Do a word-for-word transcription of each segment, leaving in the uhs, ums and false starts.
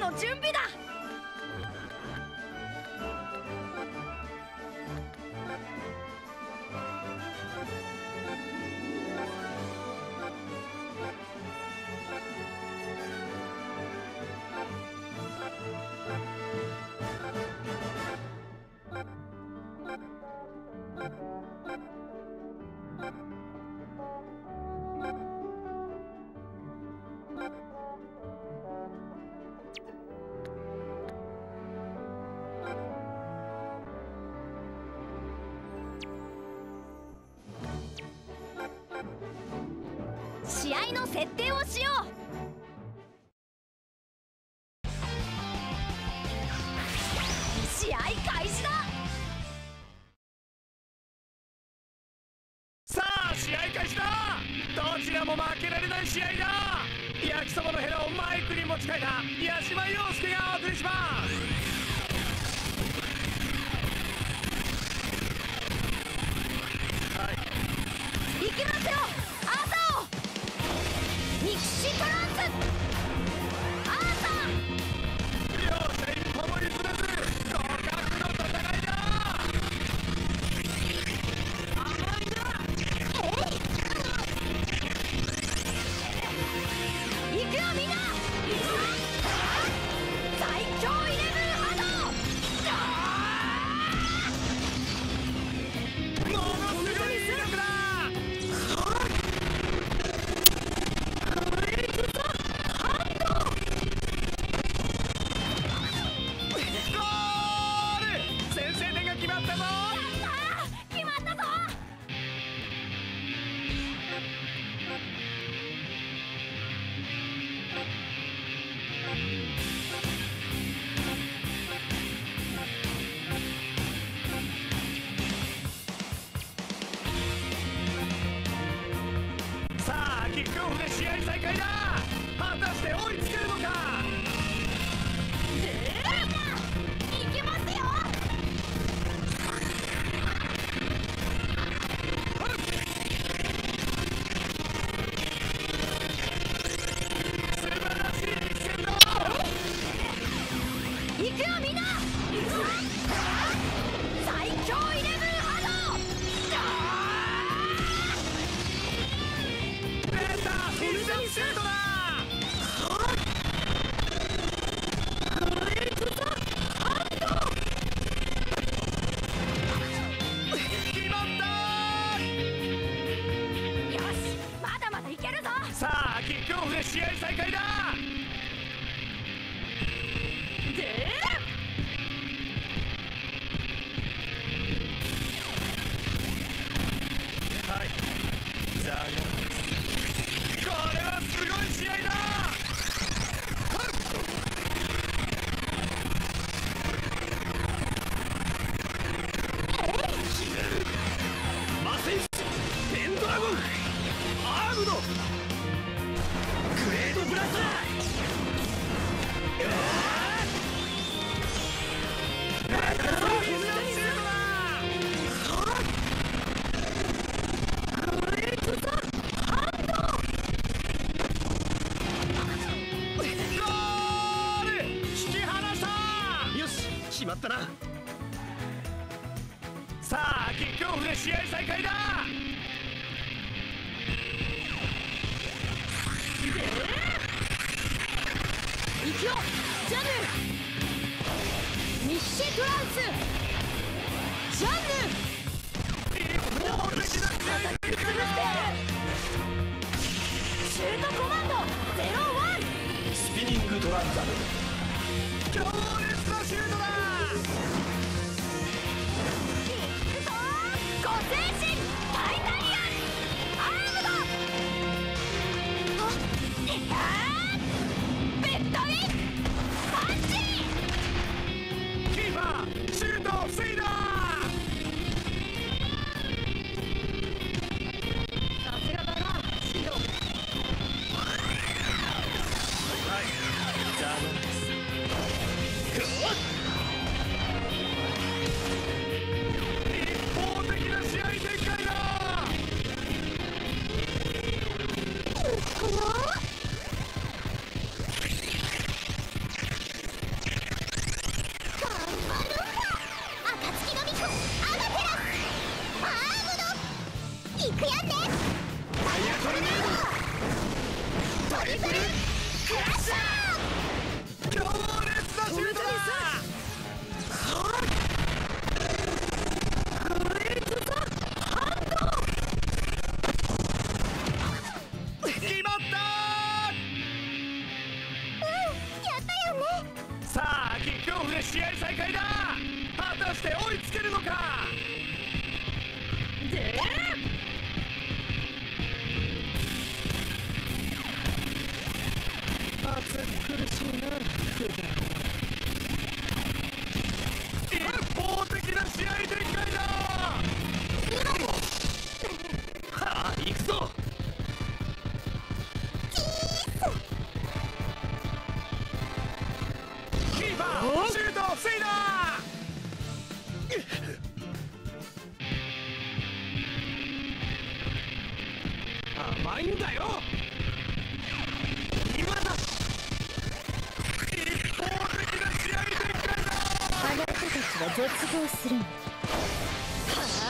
の準備だ。試合の設定をしよう。試合開始だ。 さあ試合開始だ。どちらも負けられない試合だ。焼きそばのヘラをマイクに持ち替えた矢島陽介がお送りします。 行きますよ、アーサーをミキシトランスアーサー。 両者一歩も譲らず互角の戦いだ。甘いな。 行くよみんな。最強イレブンハド。 ものすごい威力だ。キックオフで試合再開だ。果たして追いつけるのか。 行きますよ。 素晴らしい実戦だ。 行くよみんな。最強イレブンハド。 シュートだ。決まった。 よし、まだまだいけるぞ。 さあキックオフで試合再開だ。 ではい、ザガこれはすごい試合だ。マセイスペンドラゴンアームドグレードブラスター。決まったな。さあキックオフで試合再開だ。 行くよジャンヌ。ミッシトランスジャンヌ。 一方的な試合展開だ。 シュートコマンドゼロワン。 スピニングトランザム。 強烈なシュートだ。 ご精神タイタニアンアームド。あっベッドインパンチ。 キーパーシュートを防いだ。 さすがだなシド。 はい、ザーマンです。 リプルクラッシャー。 強烈なシュートだ。 グレートザハンド。 決まったうん、やったよね。 ー。さあキックオフで試合再開だ。果たして追いつけるのか。 で暑く苦しいな。 一方的な試合展開だ。はあ、行くぞ。キーパーシュートを防いだ。甘いんだよ。今だ。一方的な試合展開だ。 あなたたちは絶望するの。はあ。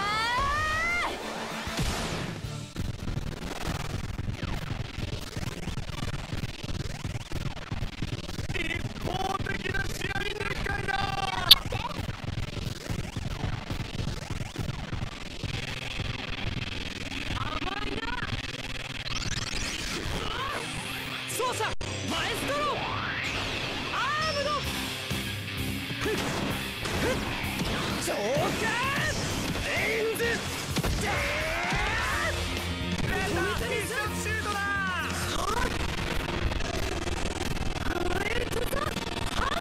一方的な試合展開だ。甘いな。走者マエストロアームド召喚レンズジャーン。レーザー必殺シュートだ。 グレートザハン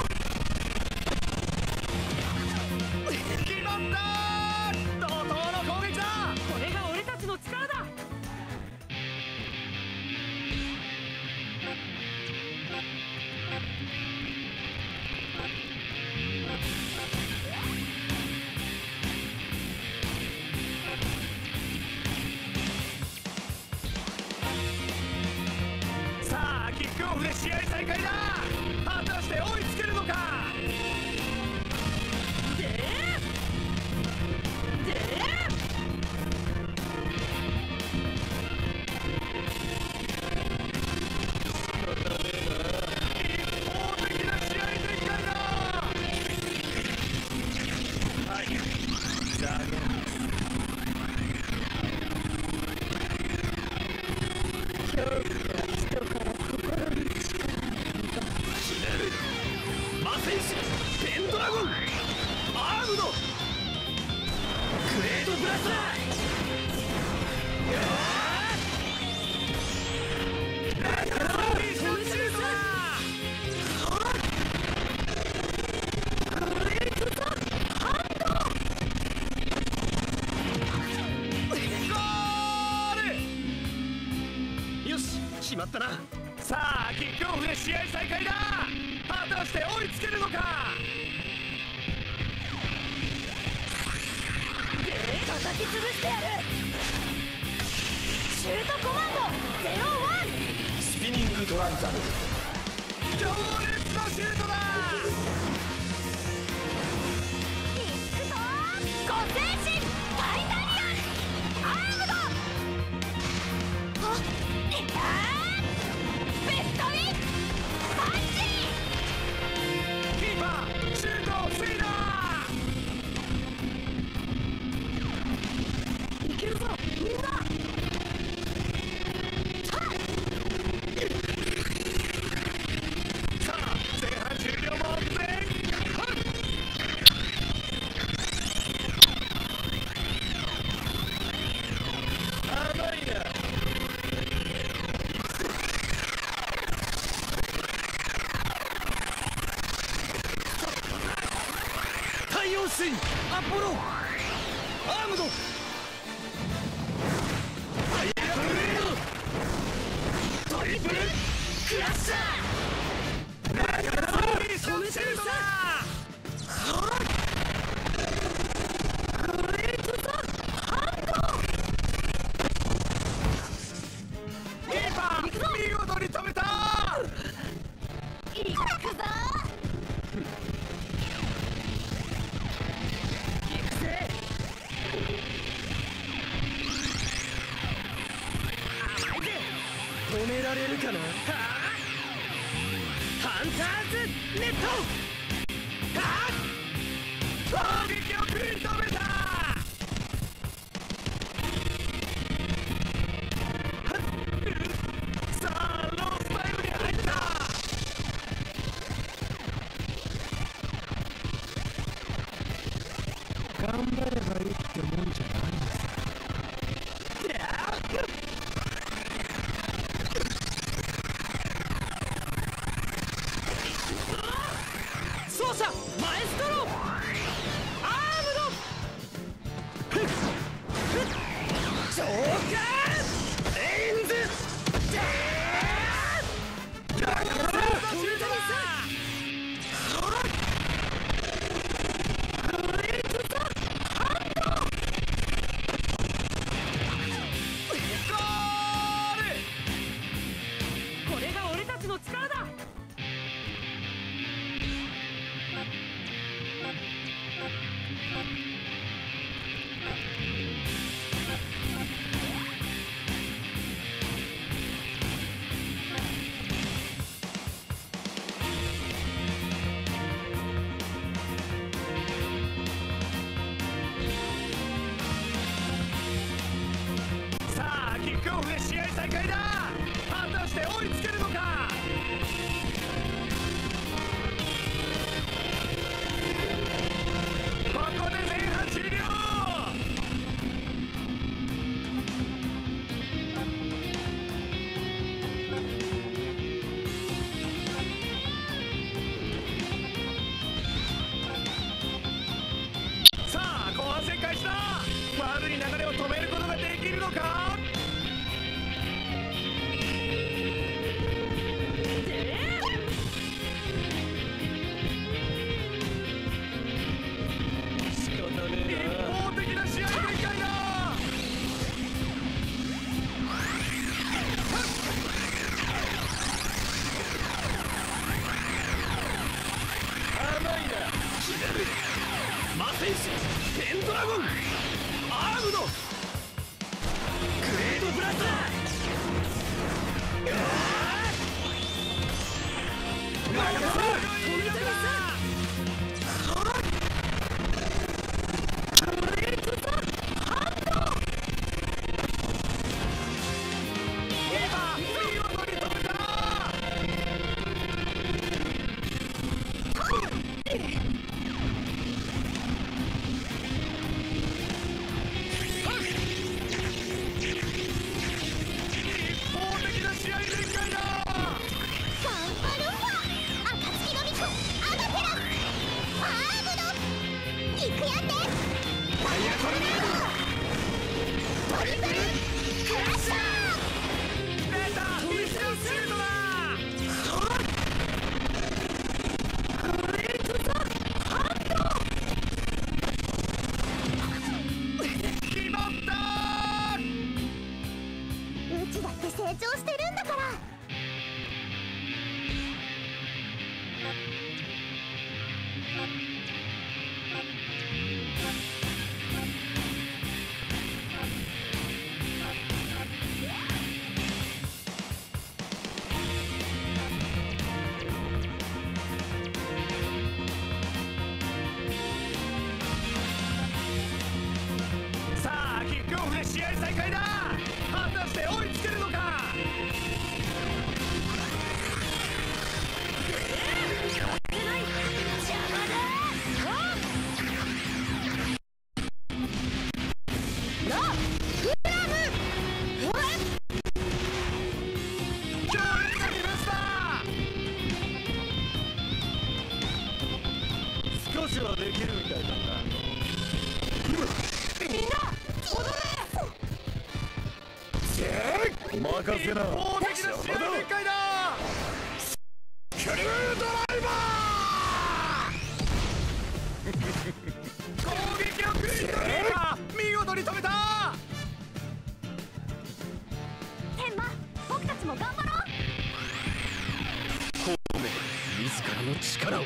決まったー。怒涛の攻撃だ。これが俺たちの力だ。さあキックオフで試合再開だ。果たして追いつけるのか。 でで一方的な試合展開だ。はいだが恐怖が人から心に近い。 魔戦士ペンドラゴンアームドグレートブラスター。必殺シュートだ。 グレートザハンド。 ゴール。よし決まったな。さあキックオフで試合再開だ。果たして追いつけるのか。 叩き潰してやる。シュートコマンドゼロワン。 スピニングトランザム。 強烈なシュートだ。 いくぞご精神タイタニアンアームド。あっいったー。ベストウィンパンチ。 キーパーシュートを防いだ。 いけるぞみんな。 さあ前半終了も前半。甘いな。太陽神アポロアームドファイアグレードトリプルクラッシャー。ラガサーリーションシュートだ。 グレートザハンド。 キーパー見事に止めた。 いくぞ。行くぜ。 止められるるかな。はあ、ハンターズネット。はあ、攻撃を食い止めた。さあロースタイムに入った。頑張ればいいってもんじゃないんです。奏者マエストロアームド召喚レンズデーだからさシュートだ。試合再開だ。果たして追いつけるのか。ここで前半終了。さあ後半戦開始だ。悪い流れを止めることができるのか。マセイスペンドラゴンアームドグレードブラスター。マガサー飛んだブラスター。 成長してるんだから。 さあキックオフで試合再開だ。果たして追いつけるのか。少しはできるみたいだな。 みんな踊れ。 任せな。一方的な試合展開だ。クルードライバー攻撃を繰り広げた。見事に止めた。 天馬、僕たちも頑張ろう。 孔明自らの力を。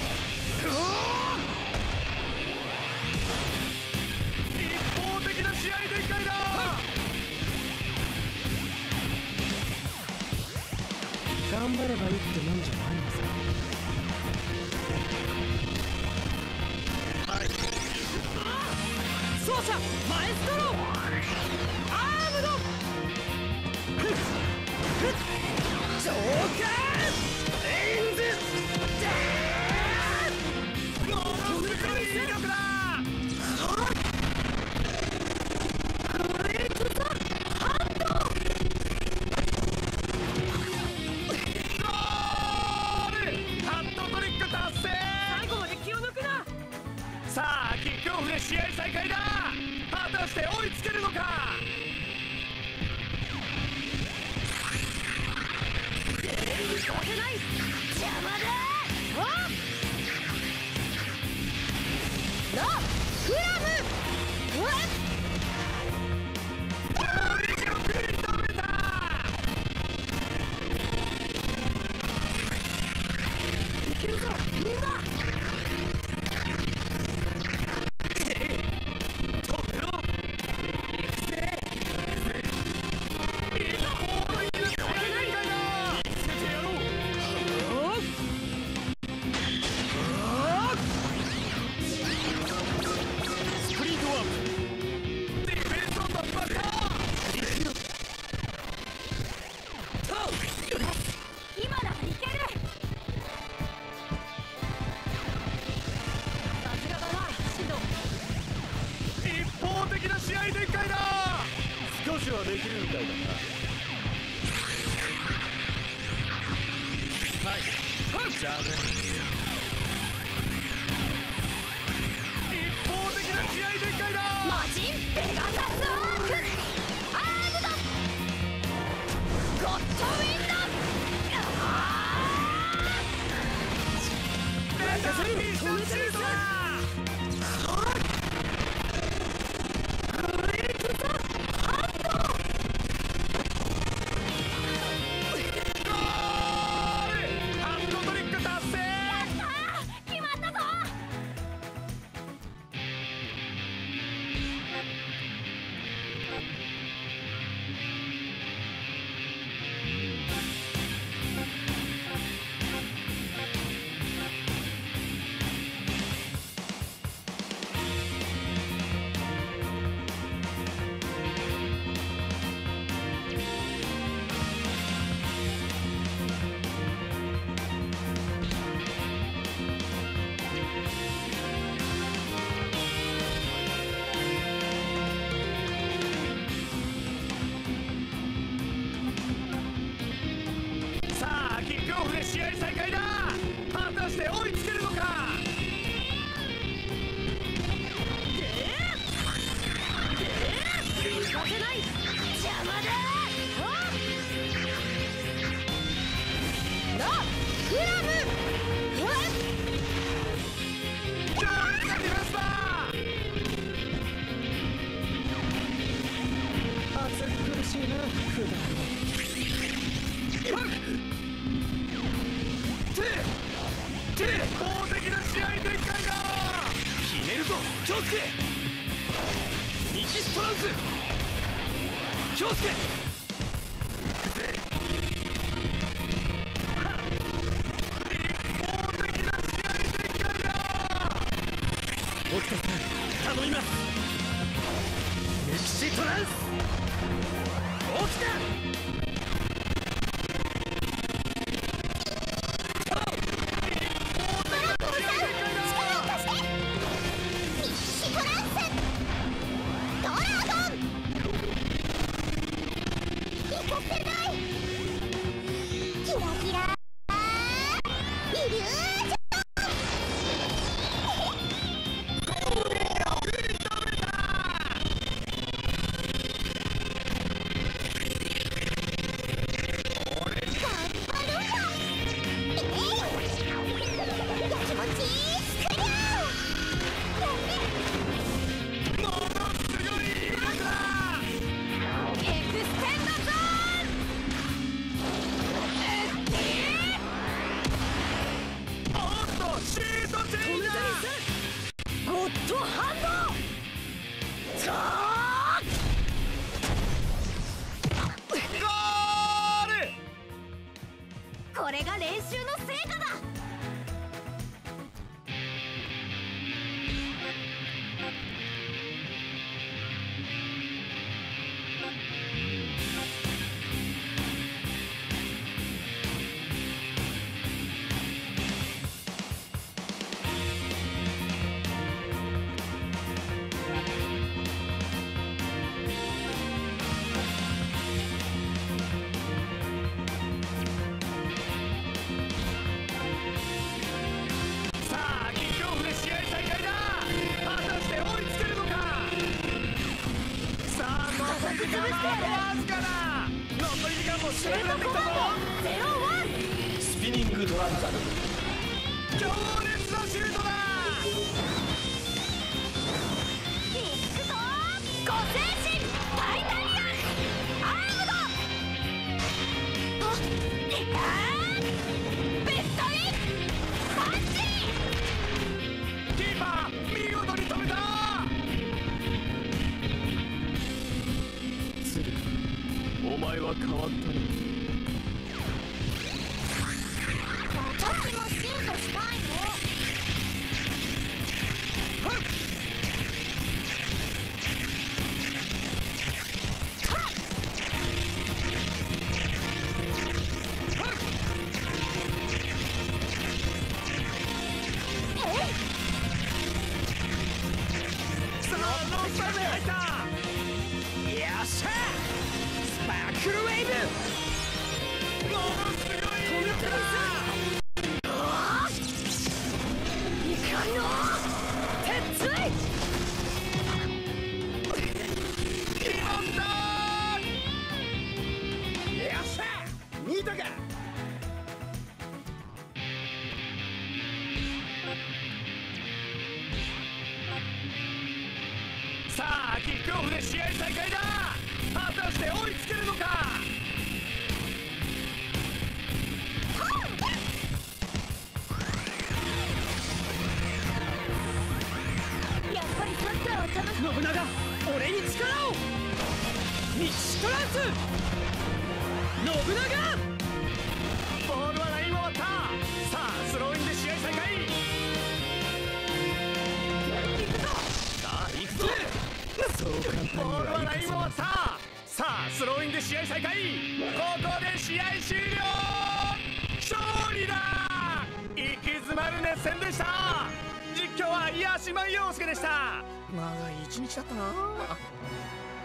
一方的な試合展開だ。 頑張ればいいってもんじゃないのさ。はい。奏者マエストロアームドフッフッ召喚レンズものすごい威力だ。グレートザハンドゴールハットトリック達成。最後まで気を抜くな。さあキックオフで試合再開だ。果たして追いつけるのか。邪魔だ。ラフラムいけるぞみんな。少しはできるみたいだな。はい、じゃあね。一方的な試合展開だ。魔人ペガサスアークアームドゴッドウィンドメタフィッションシーサー試合再開だ。果たして追いつけるのか。邪魔だ。ラフラム強烈なディフェンスだ。暑苦しいな普段法的な試合展開だ。ひねるぞ京介。ミキストランス京介。一方的な試合展開だ。お疲れさん頼みます。ミキシトランス起きた。 これが練習の成果だ。 シュートコマンドゼロワン。 スピニングトランザル。 強烈なシュートだ。 いくぞー、個性神タイタニアンアームド。あっ、あーベストインパンチ。 キーパー見事に止めた。鶴、お前は変わったね。 私もシュートしたいの。 さあノッサル入った。よっしゃスパークルウェイブ。ものすごい威力だ。 いかんの鉄槌。 決まったー。よっしゃ見たか。さあキックオフで試合再開だ。果たして追いつけるのか。 やっぱりサッカーは楽しい。 信長、俺に力を。ミキシトランス信長。ボールはラインを割った。さあスローインで試合再開。行くぞ。さあ行くぞ。そう簡単にボールはラインを割った。さあスローインで試合再開。ここで試合終了。勝利だ。息詰まる熱戦でした。実況は八島陽介でした。長い一日だったな。